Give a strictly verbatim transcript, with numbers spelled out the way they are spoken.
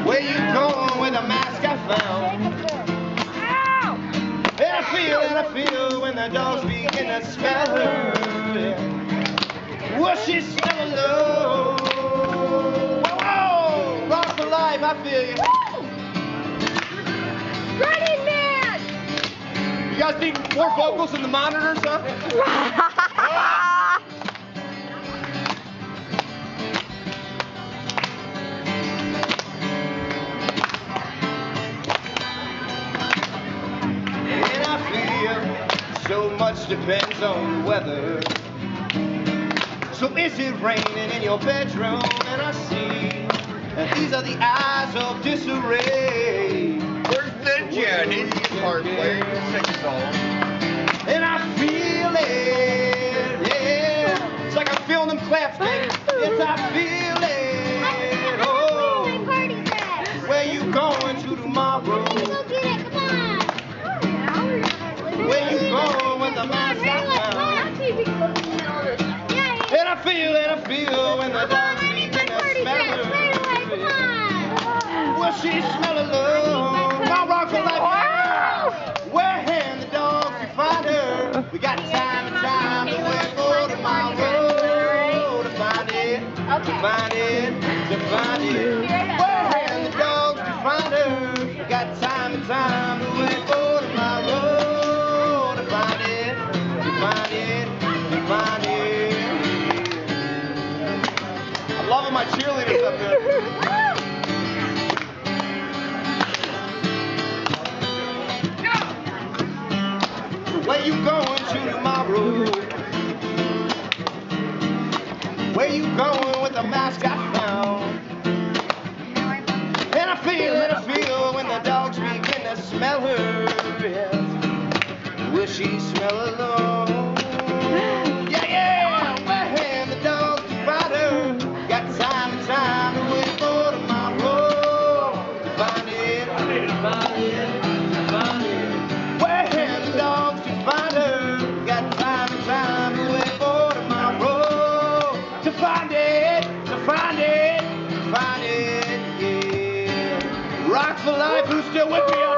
Where you going with the mask I found? And I feel, and I feel when the dogs begin to smell her. Will she smell alone? Whoa, whoa! Rock for life, I feel you. Running Man! You guys need more vocals in the monitors, huh? And I feel so much depends on the weather. So is it raining in your bedroom? And I see that these are the eyes of disarray. Where's Ninja? He's the guitar player. He sings songs. And I feel it, yeah. It's like I'm feeling them claps, baby. Yes, I feel it. Oh, where you going to tomorrow? Where you going with the mask I found? And I feel, and I feel when the dogs begin to smell her. Will she smell alone? My rock for life. Where can the dogs to find her? We got time and time to wait for tomorrow to find it, to find it, to find it. Where can the dogs to find her? We got time and time to wait for tomorrow to find it, to find it, to find it. I'm loving my cheerleaders up there. Where you going to tomorrow? Where you going with the mask I found? And I feel, and I feel when the dogs begin to smell her. Yes. Will she smell alone? Yeah, yeah. Where can the dogs find her? Got time and time to wait for tomorrow to find it, to find it, to find it. Where can the dogs find her? Got time and time to wait for tomorrow to find it, to find it, to find it, yeah. Rock for life, who's still with me?